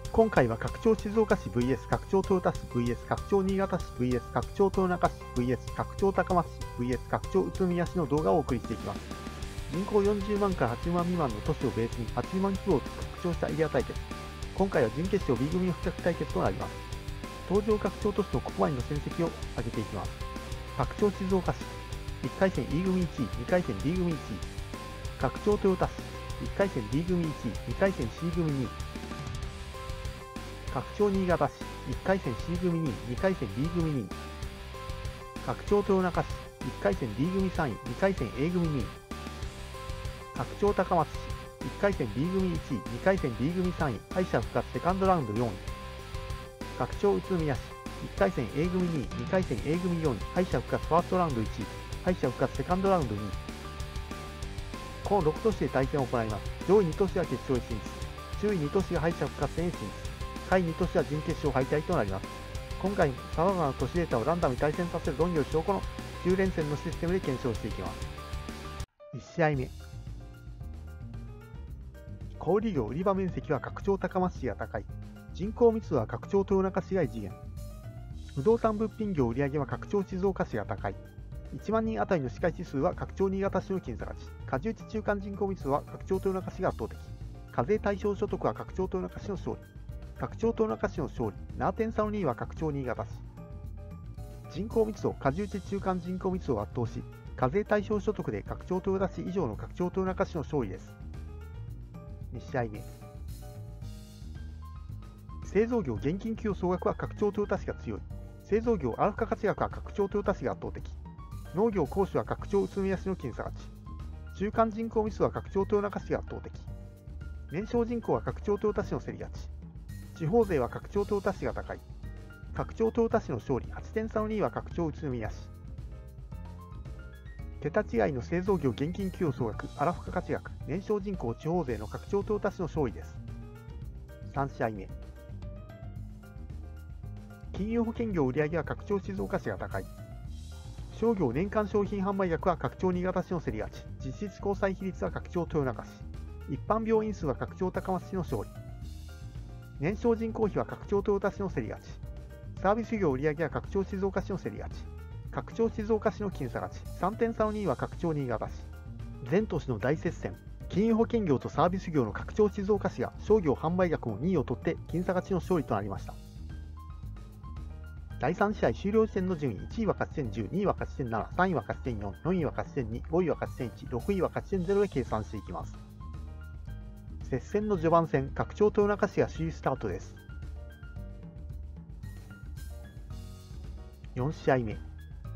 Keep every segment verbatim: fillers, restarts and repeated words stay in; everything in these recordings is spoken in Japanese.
今回は拡張静岡市 ブイエス 拡張豊田市 ブイエス 拡張新潟市 ブイエス 拡張豊中市 ブイエス 拡張高松市 ブイエス 拡張宇都宮市の動画をお送りしていきます。人口よんじゅうまんからはちじゅうまん未満の都市をベースにはちじゅうまん規模を拡張したエリア対決。今回は準決勝 B 組の比較対決となります。登場拡張都市のここまでの戦績を挙げていきます。拡張静岡市いっかい戦 E 組いちい、にかい戦 D 組いちい。拡張豊田市いっかい戦 D 組いちい、にかい戦 C 組にい。拡張新潟市いっかい戦 C 組にい、にかい戦 D 組にい。拡張豊中市いっかい戦 D 組さんい、にかい戦 A 組にい。拡張高松市いっかい戦 B 組いちい、にかい戦 D 組さんい、敗者復活セカンドラウンドよんい。拡張宇都宮市いっかい戦 A 組にい、にかい戦 A 組よんい、敗者復活ファーストラウンドいちい、敗者復活セカンドラウンドにい。このろく都市で対戦を行います。上位に都市が決勝へ進出、中位に都市が敗者復活戦へ進出、下位に都市は準決勝敗退となります。今回も様々な都市データをランダムに対戦させる論議を証拠のじゅう連戦のシステムで検証していきます。いち試合目。小売業売り場面積は拡張高松市が高い。人口密度は拡張豊中市が異次元。不動産物品業売上は拡張静岡市が高い。いちまん人あたりの市価指数は拡張新潟市の僅差勝ち。過重地中間人口密度は拡張豊中市が圧倒的。課税対象所得は拡張豊中市の勝利。拡張豊中市の勝利。ななてん差のにいは拡張新潟市。人口密度、過重地中間人口密度を圧倒し、課税対象所得で拡張豊田市以上の拡張豊中市の勝利です。に試合目。製造業現金給与総額は拡張豊田市が強い。製造業アルファ価値額は拡張豊田市が圧倒的。農業工種は拡張宇都宮市の僅差勝ち。中間人口密度は拡張豊中市が圧倒的。年少人口は拡張豊田市の競り勝ち。地方税は拡張豊田市が高い。拡張豊田市の勝利。はちてん差のにいは拡張宇都宮市。桁違いの製造業現金給与総額アラフカ価値額年少人口地方税の拡張豊田市の勝利です。さん試合目。金融保険業売上は拡張静岡市が高い。商業年間商品販売額は拡張新潟市の競り勝ち。実質交際比率は拡張豊中市。一般病院数は拡張高松市の勝利。年少人口比は拡張豊田市の競り勝ち。サービス業売上は拡張静岡市の競り勝ち。拡張静岡市の僅差勝ち。さんてん差のにいは拡張新潟市。全都市の大接戦。金融保険業とサービス業の拡張静岡市が商業販売額もにいを取って僅差勝ちの勝利となりました。だいさん試合終了時点の順位、いちいは勝ち点じゅう、にいは勝ち点なな、さんいは勝ち点よん、よんいは勝ち点に、ごいは勝ち点いち、ろくいは勝ち点ゼロで計算していきます。接戦の序盤戦、拡張豊中市が首位スタートです。よん試合目。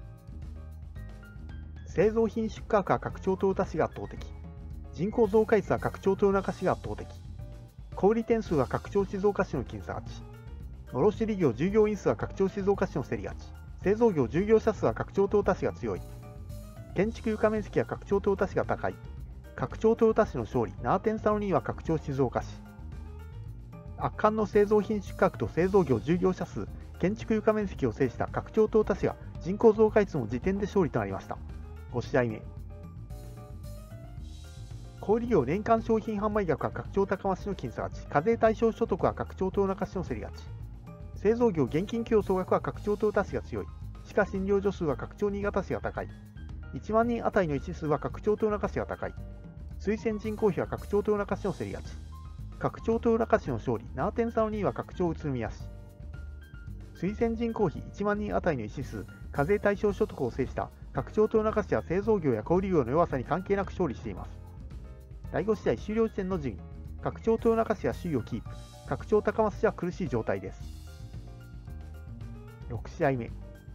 製造品出荷額は拡張豊田市が圧倒的。人口増加率は拡張豊中市が圧倒的。小売店数は拡張静岡市の僅差勝ち。卸売業従業員数は拡張静岡市の競り勝ち。製造業従業者数は拡張豊田市が強い。建築床面積は拡張豊田市が高い。拡張豊田市の勝利。ななてん差のにいは拡張静岡市。圧巻の製造品出荷額と製造業従業者数、建築床面積を制した拡張豊田市が人口増加率の時点で勝利となりました。ご試合目。小売業年間商品販売額は拡張高松市の僅差勝ち。課税対象所得は拡張豊中市の競り勝ち。製造業現金給与総額は拡張豊田市が強い。歯科診療所数は拡張新潟市が高い。いちまん人あたりの医師数は拡張豊中市が高い。推薦人口比は拡張豊中市の競り勝ち。拡張豊中市の勝利。ななてん差のにいは拡張宇都宮市。推薦人口比いちまん人あたりの医師数、課税対象所得を制した拡張豊中市は製造業や小売業の弱さに関係なく勝利しています。だいご試合終了時点の順位。拡張豊中市は首位をキープ。拡張高松市は苦しい状態です。ろく試合目。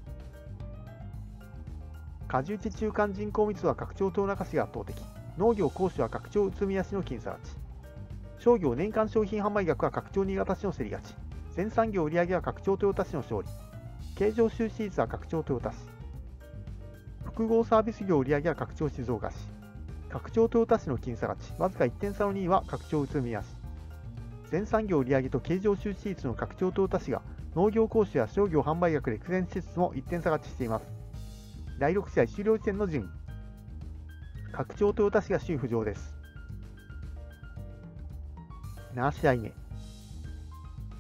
過重地中間人口密度は拡張豊中市が圧倒的。農業工種は拡張宇都宮市の僅差勝ち。商業年間商品販売額は拡張新潟市の競り勝ち。全産業売上は拡張豊田市の勝利。経常収支率は拡張豊田市。複合サービス業売上は拡張静岡市。拡張豊田市の僅差勝ち。わずかいってん差のにいは拡張宇都宮市。全産業売上と経常収支率の拡張豊田市が農業工種や商業販売額で苦戦しつつもいってん差勝ちしています。だいろく試合終了時点の順位。拡張豊田市が首位浮上です。なな試合目。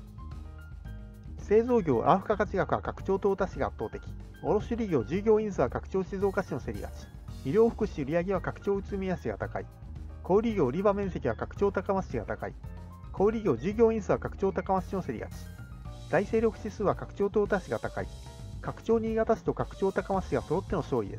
製造業ラーフ価格額は拡張淘汰市が圧倒的。卸売業従業員数は拡張静岡市の競り勝ち。医療福祉売上は拡張宇都宮市が高い。小売業売り場面積は拡張高松市が高い。小売業従業員数は拡張高松市の競り勝ち。大勢力指数は拡張淘汰市が高い。拡張新潟市と拡張高松市が揃っての勝利です。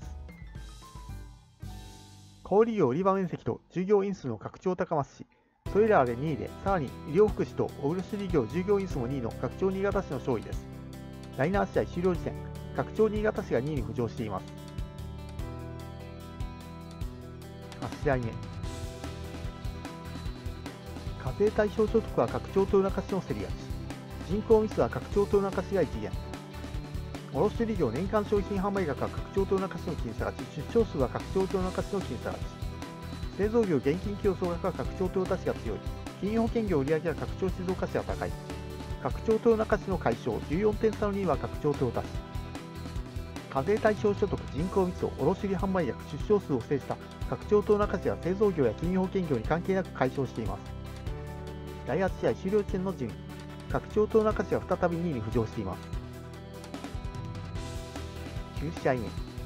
小売業売り場面積と従業員数の拡張高松市、それらでにいで、さらに医療福祉と卸売業従業員数もにいの拡張新潟市の勝利です。だいなな試合終了時点、拡張新潟市がにいに浮上しています。はち試合目。課税対象所得は拡張豊中市の競り勝ち。人口ミスは拡張豊中市が一元。卸売業年間商品販売額は拡張豊中市の僅差勝ち。出張数は拡張豊中市の僅差勝ち。製造業現金競争額は拡張豊田市が強い。金融保険業売上は拡張静岡市が高い。拡張豊中市の解消、じゅうよんてん差のにいは拡張豊田市。課税対象所得、人口密度、卸売販売額、出生数を制した拡張豊中市は製造業や金融保険業に関係なく解消しています。だいはち試合終了時点の順位、拡張豊中市は再びにいに浮上しています。きゅう試合目。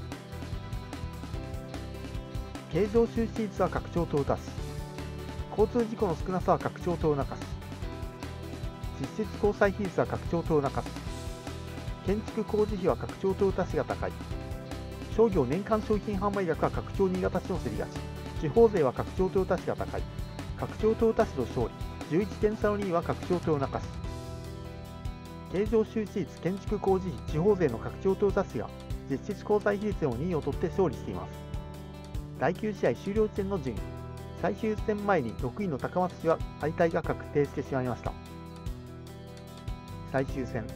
経常収支率は拡張豊田市。交通事故の少なさは拡張豊中市。実質交際比率は拡張豊中市。建築工事費は拡張豊田市が高い。商業年間商品販売額は拡張新潟市の競り勝ち。地方税は拡張豊田市が高い。拡張豊田市の勝利、じゅういってん差のにいは拡張豊中市。経常収支率、建築工事費、地方税の拡張豊田市が実質交際比率でもにいを取って勝利しています。だいきゅう試合終了時点の順位、最終戦前にろくいの高松市は敗退が確定してしまいました。最終戦。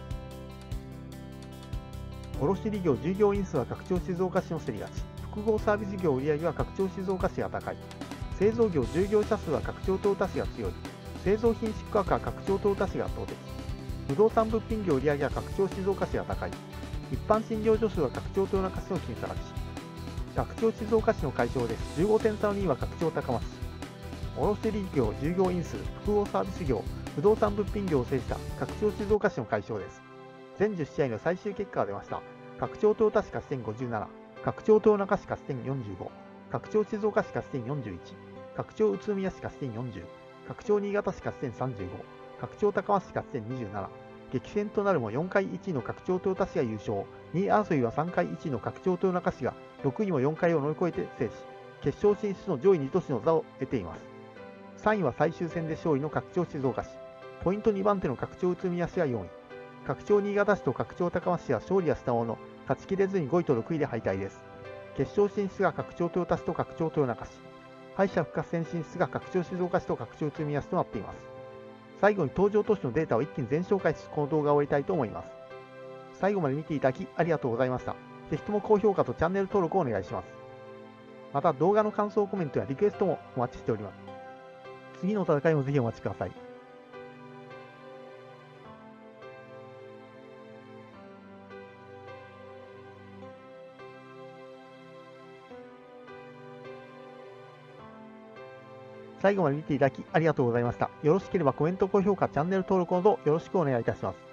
卸売業従業員数は拡張静岡市の競り勝ち。複合サービス業売上は拡張静岡市が高い。製造業従業者数は拡張豊田市が強い。製造品質価格は拡張豊田市が圧倒的。不動産物品業売上は拡張静岡市が高い。一般診療所数は拡張豊中市の僅差勝ち。拡張静岡市の解消です。じゅうごてん差のにいは拡張高松市。卸売業従業員数、複合サービス業、不動産物品業を制した拡張静岡市の解消です。全じゅっ試合の最終結果が出ました。拡張豊田市勝ち点ごじゅうなな、拡張豊中市勝ち点よんじゅうご、拡張静岡市勝ち点よんじゅういち、拡張宇都宮市勝ち点よんじゅう、拡張新潟市勝ち点さんじゅうご、拡張高松市勝ち点にじゅうなな。激戦となるもよんかいいちいの拡張豊田市が優勝、にい争いはさんかいいちいの拡張豊中市がろくいもよんかいを乗り越えて制し、決勝進出の上位に都市の座を得ています。さんいは最終戦で勝利の拡張静岡市、ポイントにばん手の拡張宇都宮市がよんい、拡張新潟市と拡張高松市は勝利はしたものの、勝ちきれずにごいとろくいで敗退です。決勝進出が拡張豊田市と拡張豊中市、敗者復活戦進出が拡張静岡市と拡張宇都宮市となっています。最後に登場都市のデータを一気に全紹介し、この動画を終わりたいと思います。最後まで見ていただきありがとうございました。ぜひとも高評価とチャンネル登録をお願いします。また動画の感想コメントやリクエストもお待ちしております。次の戦いもぜひお待ちください。最後まで見ていただきありがとうございました。よろしければコメント、高評価、チャンネル登録などよろしくお願いいたします。